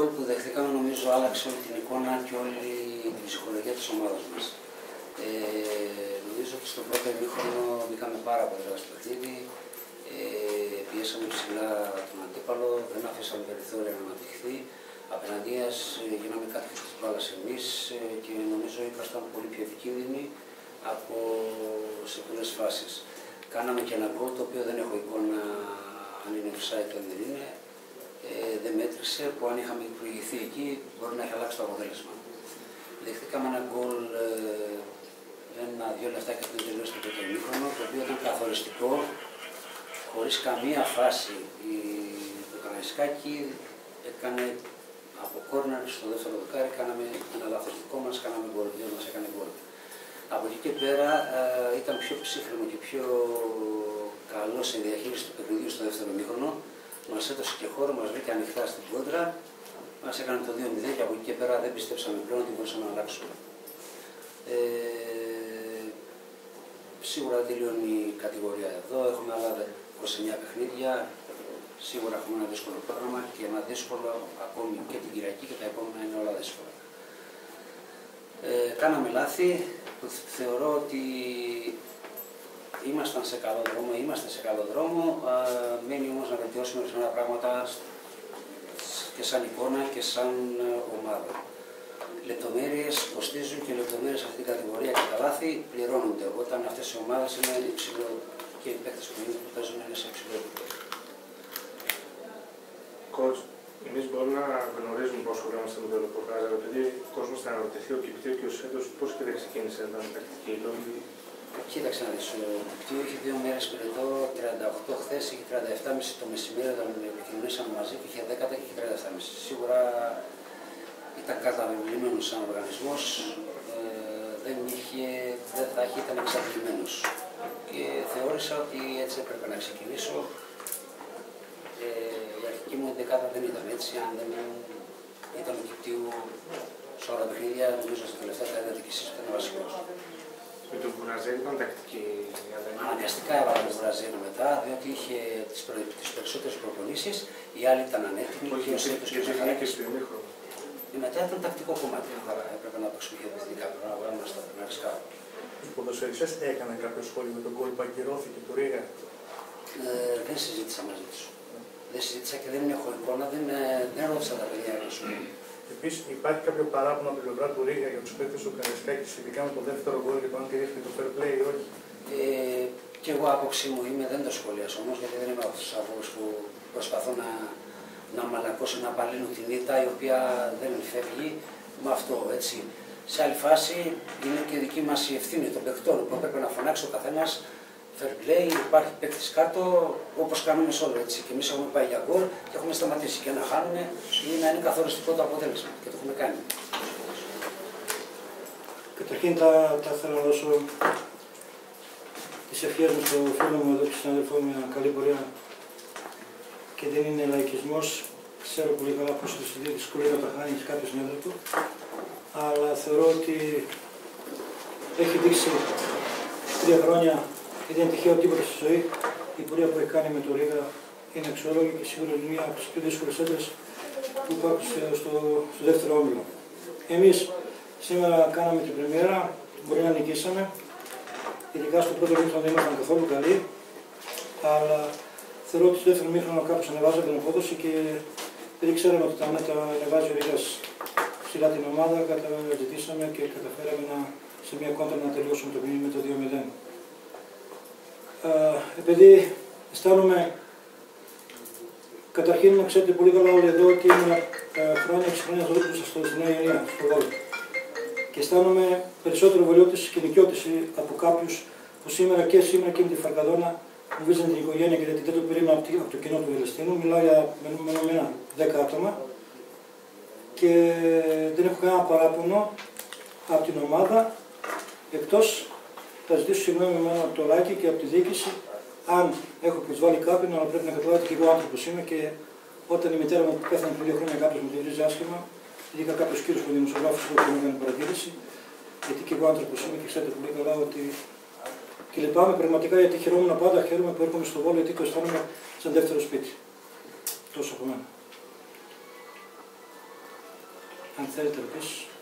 γκολ που δεχτήκαμε νομίζω άλλαξε όλη την εικόνα και όλη την ψυχολογία της ομάδας μας. Νομίζω ότι στο πρώτο ημίχρονο μπήκαμε πάρα πολύ στο παιχνίδι, πιέσαμε ψηλά τον αντίπαλο, δεν αφήσαμε περιθώρια να αναπτυχθεί. Απέναντίας γίναμε κάτι της μπάλας εμείς και νομίζω ήμασταν πολύ πιο επικίνδυνοι από σε πολλές φάσεις. Κάναμε και ένα γκολ το οποίο δεν έχω εικόνα αν είναι offside ή δεν είναι. Δεν μέτρησε, που αν είχαμε προηγηθεί εκεί μπορεί να έχει αλλάξει το αποτέλεσμα. Δεχτήκαμε ένα γκολ 1-2 λεπτά και πριν τελειώσει το πρώτο ημίχρονο, το οποίο ήταν καθοριστικό, χωρίς καμία φάση. Το Καραϊσκάκη έκανε από κόρνερ στο δεύτερο δοκάρι, κάναμε ένα λάθος δικό μας, κάναμε γκολ, δύο μας έκανε γκολ. Από εκεί και πέρα ήταν πιο ψύχρεμο και πιο καλό σε διαχείριση του παιχνιδιού στο δεύτερο ημίχρονο. Μας έδωσε και χώρο, μας βρήκε ανοιχτά στην κόντρα, μας έκανε το 2-0 και από εκεί και πέρα δεν πιστέψαμε πλέον ότι μπορούσαμε να αλλάξουμε. Σίγουρα τελειώνει η κατηγορία εδώ, έχουμε άλλα 29 παιχνίδια, σίγουρα έχουμε ένα δύσκολο πρόγραμμα και ένα δύσκολο ακόμη και την Κυριακή και τα επόμενα είναι όλα δύσκολα. Κάναμε λάθη που θεωρώ ότι είμαστε σε καλό δρόμο, μένει όμως να βελτιώσουμε ορισμένα πράγματα και σαν εικόνα και σαν ομάδα. Λεπτομέρειες κοστίζουν και λεπτομέρειες σε αυτήν την κατηγορία και τα λάθη πληρώνονται. Όταν αυτές οι ομάδες είναι υψηλό και οι παίκτες που παίζουν είναι σε υψηλό επίπεδο. Coach, εμείς μπορούμε να γνωρίζουμε πώς χωρόμαστε με το ρεπορτάζ, αλλά επειδή ο κόσμος θα αναρωτηθεί ο Κυπτίος έτος πώς και δεν ξεκίνησε να ήταν τακτική λόγη. Κοίταξε να δεις, ο Κυπτίο είχε 2 μέρες πριν εδώ, 38 χθες, είχε 37,5 το μεσημέρι όταν επικοινωνήσαμε μαζί και είχε 10 και είχε 37,5. Σίγουρα ήταν καταβεβλημένος σαν οργανισμός, δεν θα είχε, ήταν εξαντλημένος. Και θεώρησα ότι έτσι έπρεπε να ξεκινήσω. Η αρχική μου δεκάδα δεν ήταν έτσι, αν δεν ήταν ο Κυπτίου σε όλα τα παιχνίδια, νομίζω στα τελευταία θα είδατε και εσείς που ήταν βασικός. Με τον Μπουραζέλ ήταν τακτική. Αναγκαστικά έβαλε τον Μπουραζέλ μετά, διότι είχε τις περισσότερες προπονήσεις, οι άλλοι ήταν ανέτοιμοι και ο Σέτος και ο Ζαχαράκης. Μετά ήταν τακτικό κομμάτι, άρα έπρεπε να παίξουμε και επιθετικά πράγματα, να ρισκάρουμε. Οι ποδοσφαιριστές έκαναν κάποιο σχόλιο με τον γκολ που ακυρώθηκε του Ρίγα. Δεν συζήτησα μαζί του. Δεν συζήτησα και δεν έχω εικόνα, δεν ρώτησα τα παιδιά να σου πω. Επίσης, υπάρχει κάποιο παράπονο από την πλευρά του Ρίγα για τους παίκτες του Καραϊσκάκη σχετικά με το δεύτερο γκολ και το αν τηρήθηκε το fair play ή όχι. Και εγώ άποψή μου είμαι, δεν το σχολιάσω όμως, γιατί δεν είμαι από τους ανθρώπους που προσπαθώ να μαλακώσω, να απαλύνω την ήττα η οποία δεν φεύγει με αυτό. Έτσι. Σε άλλη φάση είναι και δική μας η ευθύνη των παικτών που έπρεπε να φωνάξει ο καθένας. Fair play, υπάρχει παίκτης κάτω, όπως κάνουμε σε όλο έτσι. Και εμείς έχουμε πάει για γκολ και έχουμε σταματήσει και να χάνουμε ή να είναι καθοριστικό το αποτέλεσμα. Και το έχουμε κάνει. Καταρχήν θα ήθελα να δώσω τις ευχές μου στο φίλο μου εδώ και στον αδελφό μου μια καλή πορεία. Και δεν είναι λαϊκισμός. Ξέρω πολύ καλά πως είναι δυσκολία να τα χάνει κάποιο συνέδριο του. Αλλά θεωρώ ότι έχει δείξει 3 χρόνια και δεν είναι τυχαίο τίποτα στη ζωή. Η πορεία που έχει κάνει με το Ρίγα είναι αξιόλογη και σίγουρα είναι μία από τις πιο δύσκολες έντρες που υπάρχουν στο δεύτερο όμιλο. Εμείς σήμερα κάναμε την πρεμιέρα, μπορεί να νικήσαμε. Ειδικά στο πρώτο μήχρονο δεν ήμασταν καθόλου καλοί. Αλλά θεωρώ ότι στο δεύτερο μήχρονο κάπως ανεβάζαμε την απόδοση και επειδή ξέραμε ότι τα ανεβάζει ο Ρίγας ψηλά την ομάδα, ζητήσαμε και καταφέραμε σε μια κόντρα να τελειώσουμε το παιχνίδι με το 2-0. Επειδή αισθάνομαι, καταρχήν να ξέρετε πολύ καλά όλοι εδώ ότι ήμουν χρόνια και χρόνια ζωής στη Νέα Ιωνία, στο Βόλο. Και αισθάνομαι περισσότερο βολιώτης και νοικιώτης από κάποιους που σήμερα και με τη Φαρκαδόνα μου βίζανε την οικογένεια και γιατί δεν το περίμενα από το κοινό του Ελεστίνου. Μιλάω για μενομένα 10 άτομα και δεν έχω κανένα παράπονο από την ομάδα, εκτός θα ζητήσω συγγνώμη από το Λάκη και από τη διοίκηση αν έχω προσβάλει κάποιον, αλλά πρέπει να καταλάβετε και εγώ άνθρωπος είμαι και όταν η μητέρα μου πέθανε πριν 2 χρόνια κάποιος μου διορίζει άσχημα, ειδικά κάποιος κύριος που είναι δημοσιογράφος που μου έκανε παρατήρηση, γιατί και εγώ άνθρωπος είμαι και ξέρετε πολύ καλά ότι. Και λυπάμαι πραγματικά γιατί χαιρόμουν πάντα, χαίρομαι που έρχομαι στο Βόλο γιατί το αισθάνομαι σαν δεύτερο σπίτι. Τόσο από μένα. αν θέλετε ρωτήσεις.